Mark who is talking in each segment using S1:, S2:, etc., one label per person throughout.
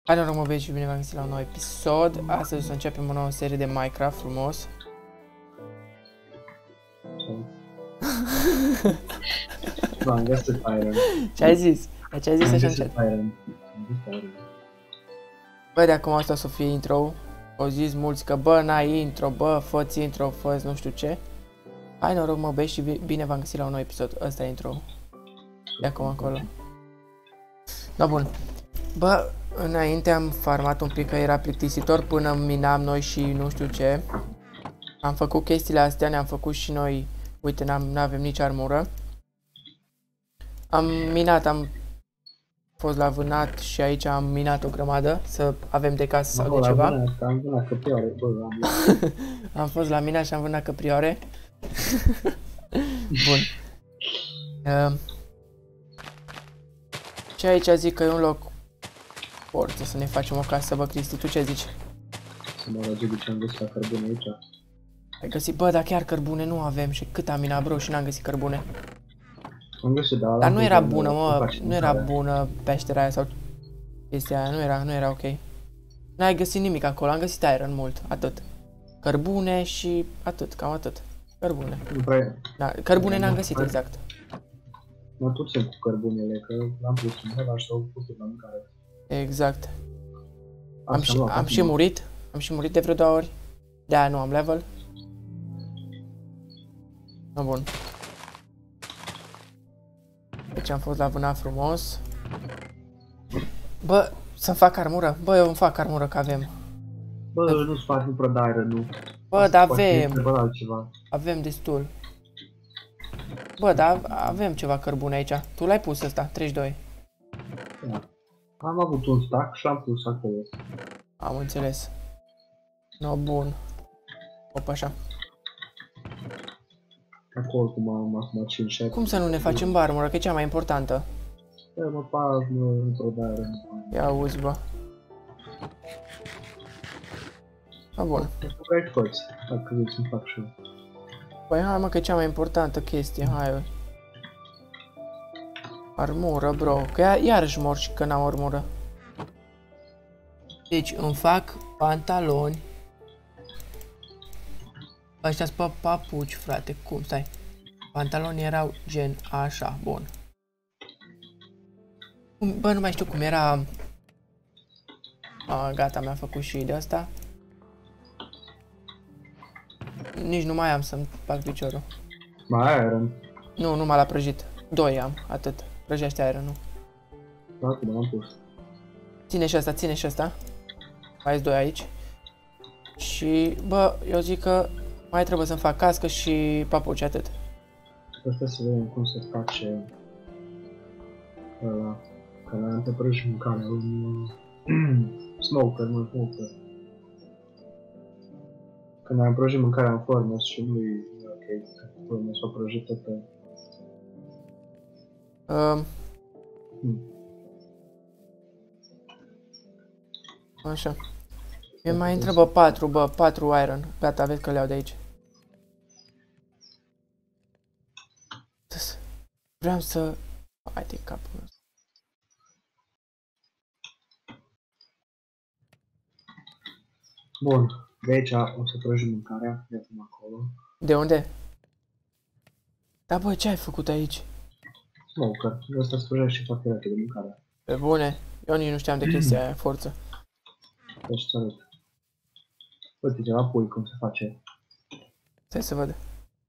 S1: Hai noroc, mă băieți, și bine v-am găsit la un nou episod. Astăzi o să începem o nouă serie de Minecraft frumos.
S2: V-am găsit Iron.
S1: Ce ai zis? Ce ai zis așa încet?
S2: Iron.
S1: Bă, de acum asta o să fie intro. Au zis mulți că bă, n-ai intro, bă, fă-ți intro, fă-ți nu știu ce. Hai noroc, mă băieți, și bine v-am găsit la un nou episod. Ăsta e intro. De acum încolo. Da, bun. Bă, înainte am farmat un pic că era plictisitor până minam noi și nu știu ce. Am făcut chestiile astea, ne-am făcut și noi. Uite, n-avem nici armură. Am minat, am fost la vânat și aici am minat o grămadă să avem de casă sau de ceva.
S2: Am vânat căprioare, bă,
S1: am fost la minat și am vânat căprioare. Bun. Și aici zic că e un loc forță să ne facem o casă, bă, Cristi, tu ce zici?
S2: Să mă rog, ce am găsit la cărbune aici.
S1: Ai găsit, bă, dar chiar cărbune nu avem și cât am minat, bro, și n-am găsit cărbune.
S2: Am găsit,
S1: dar nu era bună, mă, nu era bună peștera aia sau chestia aia, nu era ok. N-ai găsit nimic acolo, am găsit iron mult, atât. Cărbune și atât, cam atât. Cărbune.
S2: Nu prea.
S1: Da, cărbune n-am găsit exact.
S2: Mă puțin cu cărbunele, că l-am pus în hela și s-au pus la mâncare.
S1: Exact. Am și murit de vreo 2 ori. De-aia nu am level. No, bun. Deci am fost la vânat frumos. Bă, să-mi fac armură? Bă, eu îmi fac armură că avem.
S2: Bă, nu-ți faci nu prăda iron, nu.
S1: Bă, dar avem.
S2: Altceva.
S1: Avem destul. Bă, dar avem ceva cărbune aici. Tu l-ai pus ăsta, 32.
S2: Da. Am avut un stack și am pus acolo.
S1: Am înțeles. No, bun. Opa, așa.
S2: Acolo cum am acum 5-6.
S1: Cum să nu ne facem armură, că e cea mai importantă?
S2: Bă, mă pas, nu prăda iron.
S1: Ia auzi, bă. A, bun.
S2: Vrei toți, dacă vrei să-mi fac și eu.
S1: Păi hai, mă, că e cea mai importantă chestie, hai. Armură, bro, că iarăși mor și că n-am armură. Deci îmi fac pantaloni. Ăștia-s pe papuci, frate, cum, stai. Pantaloni erau gen așa, bun. Bă, nu mai știu cum era. Gata, mi-a făcut și de asta. Nici nu mai am să-mi fac piciorul.
S2: Mai ai iron?
S1: Nu, numai la prăjit. 2 am, atât. Prăjește iron, nu.
S2: Da, cum am pus.
S1: Ține și asta. Mai sunt 2 aici. Și, bă, eu zic că mai trebuie să-mi fac cască și papuci, atât.
S2: Asta să vedem cum se face ăla. Că l-am pe prăjit mâncare, un smoker, nu smoker. Când am prăjit mâncarea în furnace și nu-i ok, furnace o prăjită pe...
S1: Așa. Eu mai întrebă 4, bă, 4 iron. Gata, vezi că le iau de aici. Vreau să... Hai de capul meu.
S2: Bun, de aici o să prăjim mâncarea, de acum acolo.
S1: De unde? Da, bă, ce ai făcut aici?
S2: Smoker, ăsta se prăjește și foarte repede mâncarea.
S1: Pe bune, eu nici nu știam de chestia aia, forță.
S2: Deci să arăt. Uite, la pui cum se face.
S1: Stai să văd.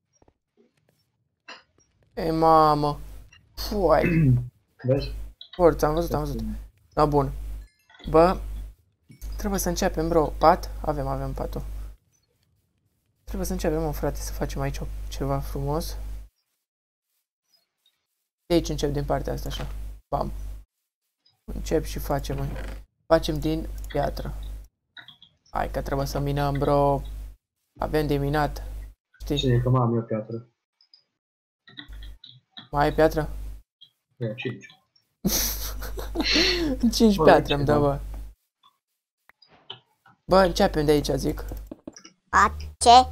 S1: Ei, mamă. Fuai.
S2: Vezi?
S1: Forță, am văzut. Da, bun. Bă, trebuie să începem, bro. Pat? Avem patul. Trebuie să începem, mă, frate, să facem aici ceva frumos. De aici încep din partea asta, așa. Bam. Încep și facem, măi. Facem din piatră. Hai că trebuie să minăm, bro. Avem de minat. Știi?
S2: Știi că mai am eu piatră.
S1: Mai ai piatră?
S2: Ia, 5.
S1: 5 piatre îmi dă, bă. Bă, începem de aici, zic.
S3: A, ce?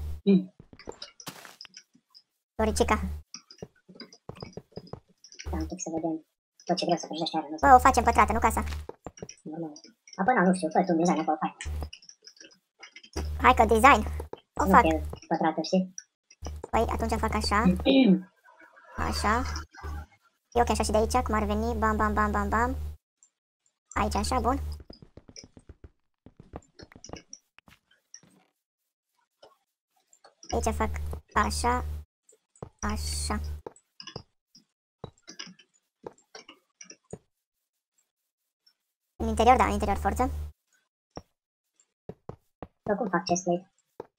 S3: Floricica. Da, un pic să vedem tot ce vreau să prăjești iron. Bă, o facem pătrată, nu casa.
S4: Apoi, nu știu, fă tu un design acolo, fain.
S3: Hai că design. O
S4: Nu
S3: fac.
S4: fie pătrată, știi?
S3: Păi atunci fac așa. Așa. E ok așa și de aici, cum ar veni. Bam, bam, bam, bam, bam. Aici așa, bun. Aici fac așa. Așa. În interior, da, în interior forță.
S4: Bă, cum fac chest plate?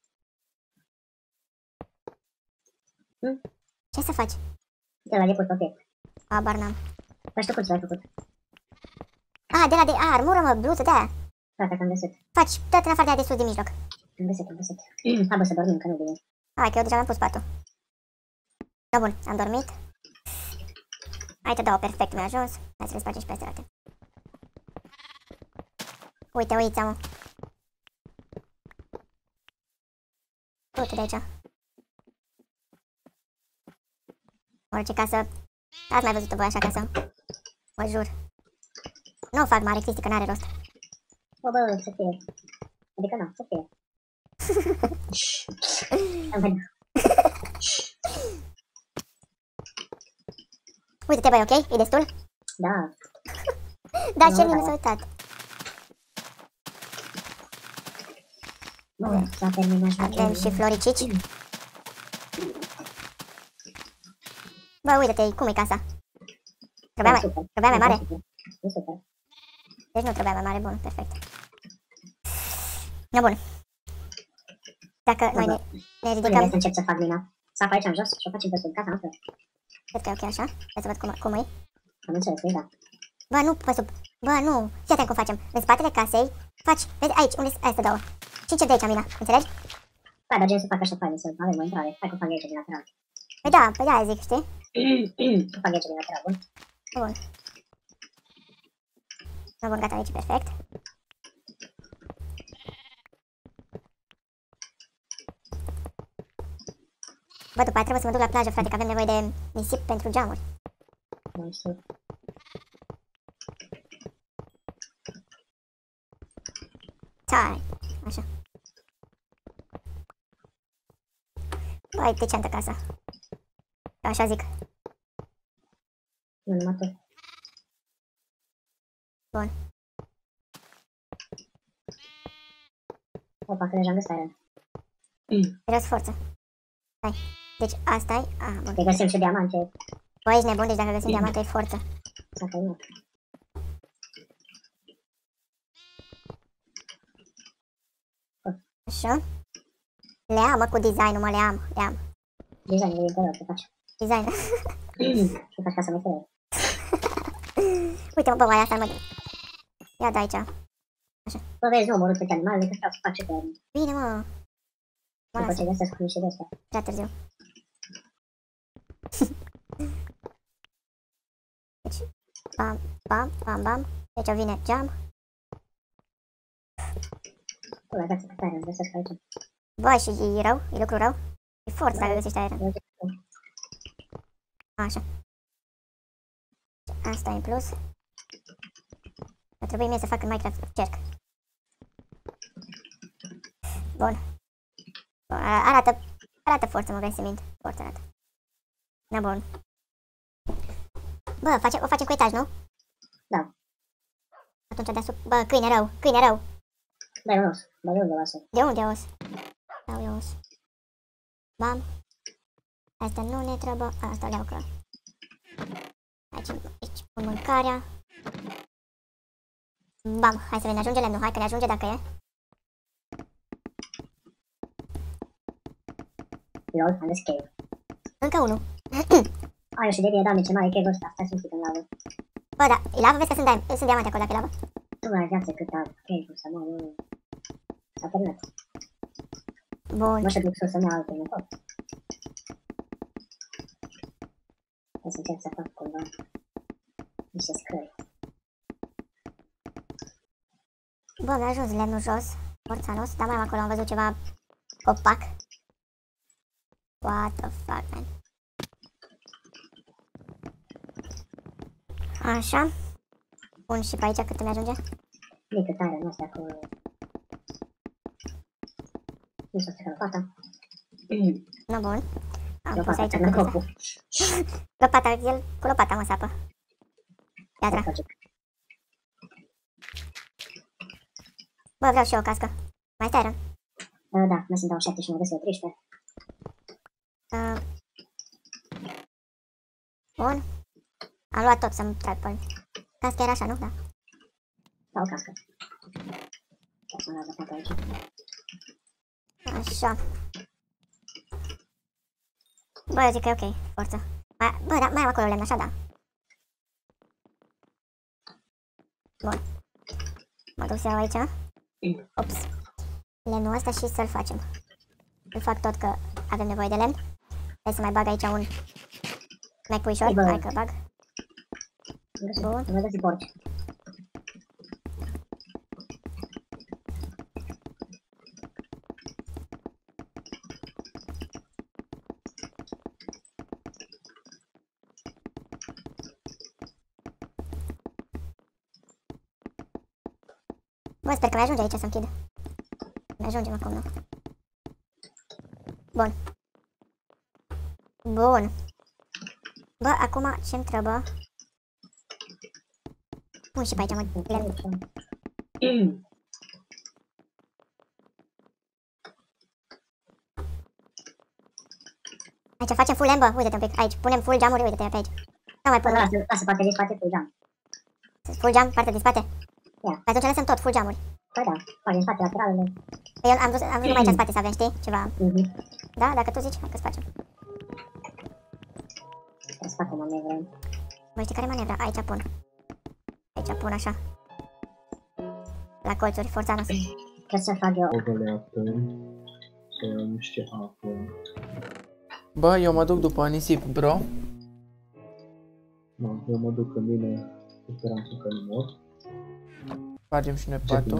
S3: Ce să faci?
S4: De la de pus obiect.
S3: Habar n-am.
S4: Păi știu cum ți l-ai făcut.
S3: Ah, de la de armură, mă, bluză, de aia.
S4: Gata, că am găsit.
S3: Faci tot în afară de aia de sus din mijloc.
S4: Am găsit. Hai bă să dormim, că nu bine.
S3: Hai că eu deja mi-am pus patul. Da, bun, am dormit. Hai te dau, perfect, mi-a ajuns. Hai să le spargem și pe astea alte. Uite, uiți, mă. Uite de aici. Orice casă. Ați mai văzut-o voi așa casă? Vă jur. Nu o fac mare, Cristi, că n-are rost.
S4: Bă, să fie. Adică nu, să fie. Am venit.
S3: Uite-te, băi, ok? E destul?
S4: Da.
S3: Da,
S4: Nu,
S3: ce nimeni
S4: da.
S3: s-a uitat.
S4: Bă, s-a terminat
S3: Avem și floricici. Bă, uite-te, cum e casa? Trebuia mai mare?
S4: E super.
S3: Deci nu trebuia mai mare, bun, perfect. No, bun. Dacă noi ne
S4: Unde
S3: ridicăm,
S4: vrei să încep să fac mina? Să apă aici în jos și o facem pe sub casa noastră?
S3: cred că e ok așa. Hai să văd cum e.
S4: Am înțeles, da.
S3: Bă, nu pe sub. Bă, nu. Fii atent cum facem. În spatele casei faci, vezi, aici, unde sunt astea două. Și încep de aici, Mina, înțelegi?
S4: Hai, dar gen să fac așa fain, să avem o intrare. Hai cum fac aici din lateral.
S3: Păi da, păi da, zic, știi?
S4: Cum fac aici din lateral, bun?
S3: Bun. No, bun, gata, aici, perfect. Bă, după aia trebuie să mă duc la plajă, frate, că avem nevoie de nisip pentru geamuri.
S4: Nu știu.
S3: Țai, așa. Băi, decentă casa. Așa zic.
S4: Nu, numai tu.
S3: Bun.
S4: Opa, că deja am găsit aia.
S3: Vreau forță. Hai. Deci asta e. Ah, bun.
S4: Te găsim și diamante.
S3: Băi, ești nebun, deci dacă găsim diamante e forță.
S4: S-a terminat.
S3: Așa. Le am, mă, cu design-ul, mă, le am.
S4: Designul de interior, ce faci?
S3: Design.
S4: Ce faci ca să meserie?
S3: Uite, mă, bă, mai asta, mă. Ia de aici.
S4: Bă, vezi, nu omorât pe animale, decât vreau să fac și pe
S3: Bine, mă. Mă
S4: după
S3: lasă.
S4: ce găsesc cu niște de astea.
S3: Prea târziu. Deci, bam, bam, bam, bam. Deci vine geam.
S4: Bă, dați cât aer, îmi găsesc aici.
S3: Bă, și e rău, e lucru rău. E forță dacă găsești aer. Așa. Asta e în plus. Trebuie mie să fac în Minecraft cerc. Bun. Bun, arată forță, mă, vrei să mint. Forță arată. Na, bun. Bă, o facem cu etaj, nu?
S4: Da.
S3: Atunci deasupra... Bă, câine rău, câine rău.
S4: Da, e un os. Bă, de unde o lasă?
S3: De unde os? Dau eu os. Bam. Asta nu ne trebuie. Asta le-au că... Aici pun mâncarea. Bam, hai să vedem, ne ajunge lemnul. Hai că ne ajunge dacă e.
S4: Lol, am găsit cave.
S3: Încă unul.
S4: Ai, eu și de bine, doamne, ce mare cave ăsta. Stai să-mi în lavă.
S3: Bă, da, e lavă? Vezi că sunt diamante acolo, dacă e lavă.
S4: Tu mai viață cât am cave să mă, nu... S-a terminat.
S3: Bun.
S4: Mă, și duc sus să-mi iau alte, nu pot. Hai să încerc să fac cumva niște scări.
S3: Bă, mi-a ajuns lemnul jos. Porțanos, dar mai am acolo, am văzut ceva copac. What the fuck, man. Așa. Pun și pe aici cât îmi ajunge.
S4: Mică tare, nu astea cu... Nu știu, asta lopata.
S3: Nu bun. Am pus
S4: Lopata,
S3: aici
S4: termină
S3: cu
S4: copul.
S3: lopata, el cu lopata mă sapă. Piatra. Bă, vreau și eu o cască. Mai stai, Aaron?
S4: Da, mai sunt 27 și mă găsesc 13.
S3: Bun. Am luat tot să-mi trag pe casca era așa, nu? Da.
S4: Da, o cască. Ca să mă las lopata aici.
S3: Așa. Bă, eu zic că e ok, forță. Bă, da, mai am acolo lemn, așa, da. Bun. Mă duc să iau aici. Ops. Lemnul ăsta și să-l facem. Îl fac tot că avem nevoie de lemn. Hai să mai bag aici un mecuișor. Hai că bag. Bun.
S4: Mă găsi porci.
S3: Bă, sper că mai ajunge aici să închid. Mai ajungem acum, nu? Bun. Bun. Bă, acum ce-mi trebuie? Pun și pe aici, mă, lemn. Aici facem full lemn, bă, uite-te un pic, aici, punem full geamuri, uite-te pe aici. Nu mai pun,
S4: Lasă partea din spate cu geam.
S3: full geam, partea din spate.
S4: Ia.
S3: Atunci lăsăm tot full geamuri.
S4: Păi da, partea din spate, lateralele.
S3: Eu am vrut numai aici în spate să avem, știi, ceva.
S4: Mhm.
S3: Da, dacă tu zici, că-ți facem.
S4: Trebuie să fac o manevră.
S3: Bă, știi care manevra? Aici pun. Aici pun așa. La colțuri, forța noastră.
S4: Trebuie să fac eu.
S2: Ovăleată. Să iau niște apă.
S1: Bă, eu mă duc după nisip, bro.
S2: Nu, eu mă duc în mine cu speranța că nu mor.
S1: Facem și noi patul.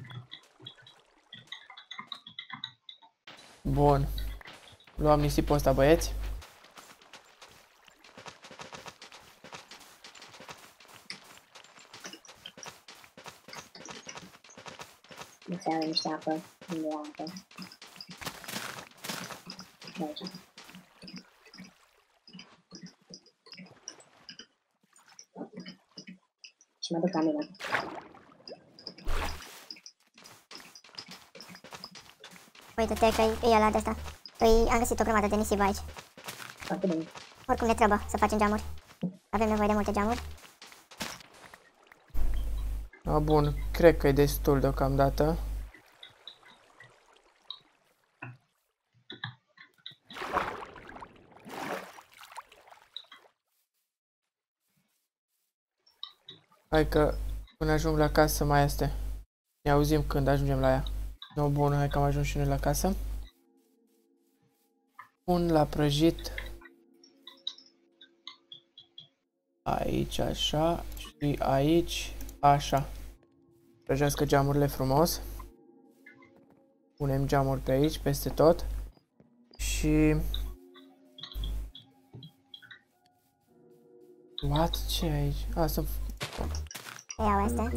S1: Bun. Luăm nisipul ăsta, băieți.
S4: Nu să iau niște apă. Unde e apă? De aici. Și mă duc la mine.
S3: Uite-te că e ăla de asta. Păi am găsit o grămadă de nisip aici.
S4: Foarte bine.
S3: Oricum ne trebuie să facem geamuri. Avem nevoie de multe geamuri.
S1: A, bun, cred că e destul deocamdată. Hai că până ajung la casă mai este. Ne auzim când ajungem la ea. No, bun, hai că am ajuns și noi la casă. Pun la prăjit. Aici așa și aici așa. Prăjească geamurile frumos. Punem geamuri pe aici, peste tot. Și... What? Ce e aici? A, sunt...
S3: Iau astea.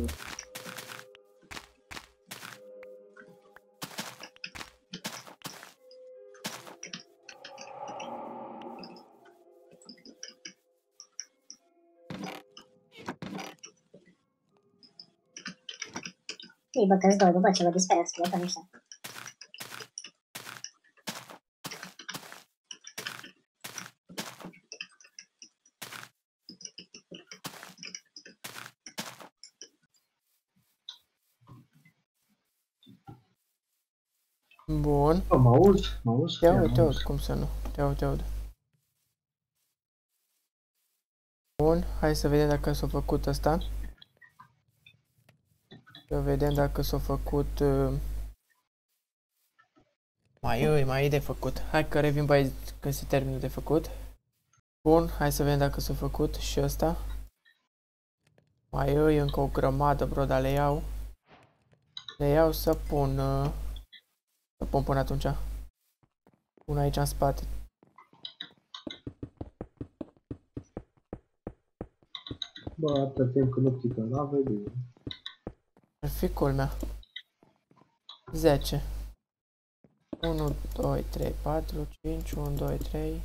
S4: Ei, bă, că-ți doi, bă, ce vă disperați, bă, că nu știu.
S1: Bun.
S2: Bă, mă auzi? Mă auzi?
S1: Te aud, te aud, cum să nu? Te aud, te aud. Bun, hai să vedem dacă s-a făcut asta. Să vedem dacă s-a făcut... Mai e de făcut. Hai că revin băieți când se termină de făcut. Bun, hai să vedem dacă s-a făcut și ăsta. Mai e încă o grămadă, bro, dar le iau. Le iau să pun... Să pun până atunci. Pun aici în spate.
S2: Bă, atâta timp când nu pică lava, e bine.
S1: Ar fi culmea. 10. 1, 2, 3, 4, 5, 1, 2, 3.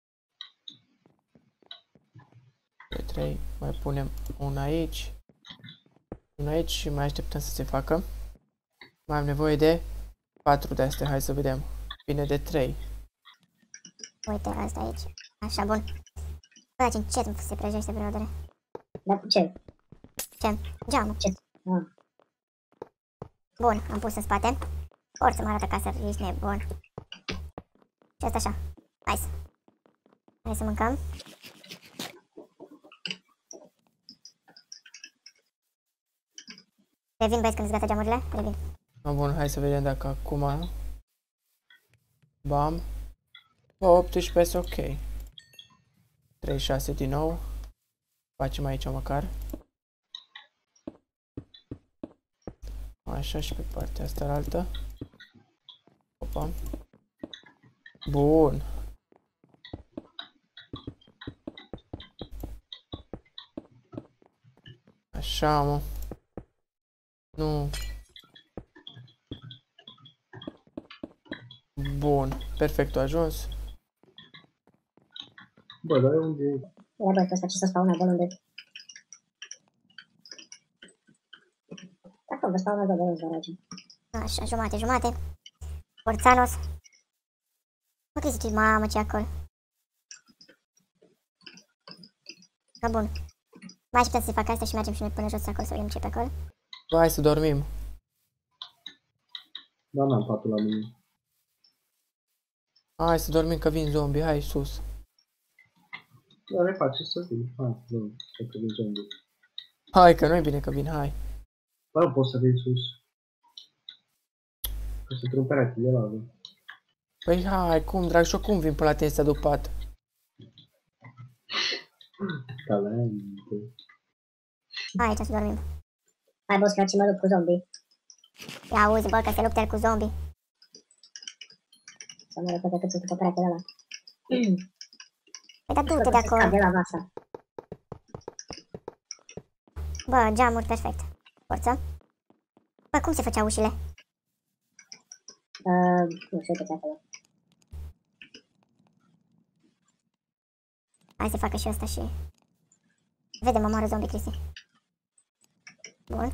S1: 2, 3. Mai punem un aici. Un aici și mai așteptăm să se facă. Mai am nevoie de 4 de astea. Hai să vedem. Bine de 3.
S3: Uite, asta aici. Așa, bun. Bă, ce încet se prăjește brodere.
S4: Dar ce?
S3: Ce? Geamul.
S4: Ce? Ah.
S3: Bun, am pus în spate. Forță mă arată ca să ești nebun. Și asta așa. Nice. Hai să mâncăm. Revin, băieți, când îți gata geamurile? Revin.
S1: Bun, hai să vedem dacă acum... Bam. 18 este ok. 36 din nou. Facem aici măcar. Așa și pe partea asta altă. Opa. Bun. Așa, mă. Nu. Bun. Perfect, a ajuns.
S2: Bă, dar unde e?
S4: Ia bă, ăsta ce să spawnă acolo unde... Acolo, vă spawnă acolo unde vă rage.
S3: Așa, jumate, jumate. Forțanos. Ok, zice, mamă, ce acolo. Da, bun. Mai așteptăm să se facă asta și mergem și noi până jos acolo să vedem ce e pe acolo.
S1: Hai să dormim.
S2: Da, n-am patul la mine.
S1: Hai să dormim că vin zombie. Hai sus.
S2: Dar le face să vin. Hai, nu, să că vin zombie.
S1: Hai că nu e bine că vin, hai.
S2: Bă, nu poți să vin sus. Că se trumperea tine la avea.
S1: Păi hai, cum, drag, și eu cum vin până la tine să duc pat?
S2: Talente.
S3: Hai, aici să dormim.
S4: Hai boss, că ce mă lupt cu zombie.
S3: Ia auzi, bă, că se luptă el cu zombie.
S4: Să mă repede cât sunt pe peretele ăla.
S3: Păi da, du-te de acolo.
S4: Scap de la vasa.
S3: Bă, geamuri, perfect. Forță. Bă, cum se făceau ușile?
S4: Nu știu uite-ți acolo.
S3: Hai să facă și asta și... Vede, mă moară zombie, Cristi. Bun.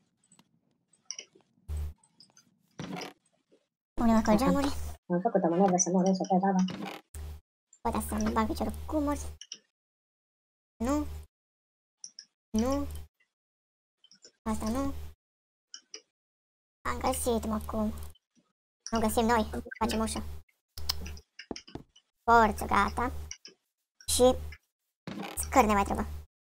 S3: Punem acolo geamuri.
S4: Am făcut o manevră să mă rând să pe baba.
S3: Bă, dar să-mi bag piciorul cu cumuri. Nu. Nu. Asta nu. Am găsit, mă, cum. Nu găsim noi. Facem ușă. Forță, gata. Și... Scări mai trebuie.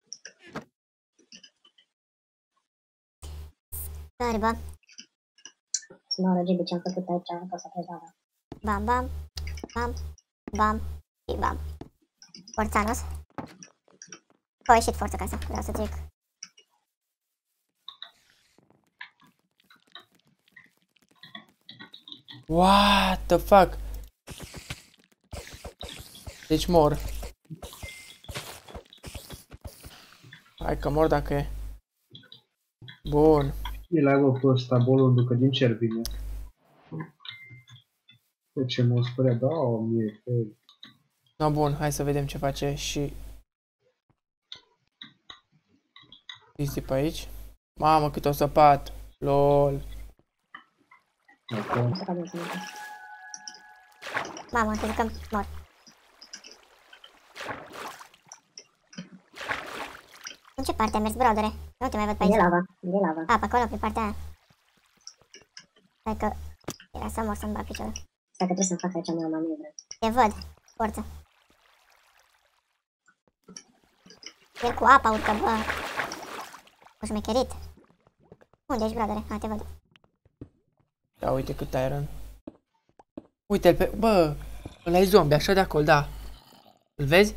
S3: Scări, bă.
S4: Să mă rog, ce am făcut aici, nu pot să crezi baba.
S3: Bam, bam. Bam. Bam. Și bam. Forțanos. Că a ieșit forță ca să vreau să trec.
S1: What the fuck? Deci mor. Hai că mor dacă e. Bun.
S2: El ai vă pe ăsta, bolondul, că din cer vine. Bă, ce mă spărea, da, o mie, fel.
S1: No, bun, hai să vedem ce face și... Este pe aici. Mamă, cât o săpat. LOL.
S2: Acum.
S4: Să cadem să mă duc.
S3: Mamă, am crezut că mor. În ce parte am mers, brodere? Nu te mai văd pe
S4: E
S3: aici.
S4: lava, e lava.
S3: A, pe acolo, pe partea aia. Stai că... Era să mor să-mi bag piciorul.
S4: Stai că trebuie să-mi fac aici mea o manevră.
S3: Te văd. Forță. El cu apa urcă, bă. O șmecherit. Unde ești, brodere? A, te văd.
S1: Da, uite cât iron. Uite-l pe... Bă! Ăla e zombie, așa de acolo, da. Îl vezi?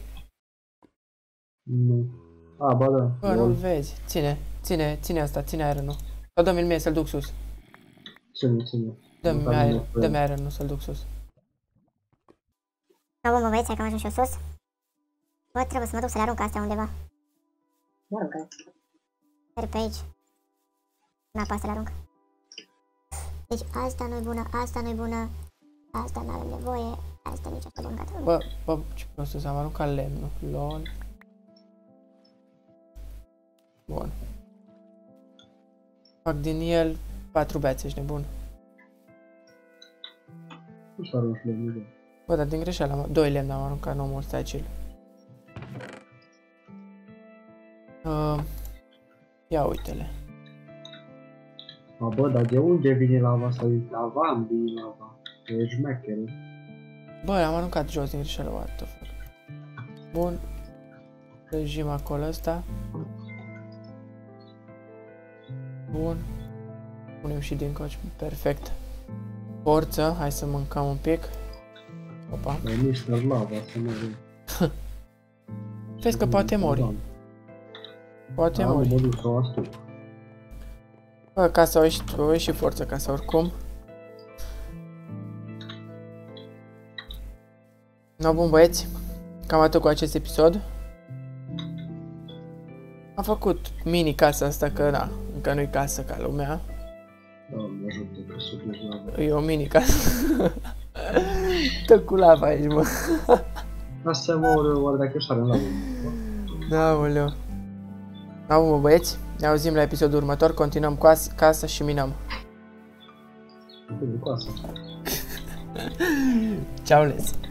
S2: Nu. A, ba da.
S1: Bă, nu-l vezi. Ține asta, ține iron-ul. Sau dă-mi-l mie să-l duc sus.
S2: Ține.
S1: Dă-mi iron-ul să-l duc sus.
S3: Da, bă, mă băieți, hai că am ajuns și eu sus. Bă, trebuie să mă duc să le arunc astea undeva.
S4: Mă rog, că...
S3: Sper pe aici. În apa asta le arunc. Deci asta nu-i bună, asta nu-i bună. Asta n-avem nevoie. Asta nici așa bun, gata.
S1: Bă, ce prostă, am aruncat lemnul. Lol. Bun. Fac din el 4 bețe, ești nebun.
S2: Nu s-a aruncat lemnul, bă.
S1: Bă, dar din greșeală, 2 lemn am aruncat, nu mult, stai chill. Ia uite-le.
S2: Bă, dar de unde vine lava asta? Lava, îmi vine lava. E șmecheră.
S1: Bă, am aruncat jos din greșeală, what the fuck. Bun. Lăjim acolo ăsta. Bun. Punem și din coci, perfect. Forță, hai să mâncăm un pic. Opa.
S2: E Mr. Lava, să nu avem.
S1: Vezi că poate mori. Poate mori.
S2: Mă duc să o astup.
S1: Bă, casa o ieși forță casa oricum. No, bun băieți, cam atât cu acest episod. Am făcut mini casa asta, că na, încă nu-i casă ca lumea.
S2: Doamne ajută că s-o duc lava.
S1: E o mini casă. Tot cu lava aici, mă.
S2: Asta mă ori dacă și are în lavă.
S1: Da, aoleu. Da, mă băieți, ne auzim la episodul următor, continuăm cu casa și minăm.
S2: Bine, cu asta.
S1: Ceau, les.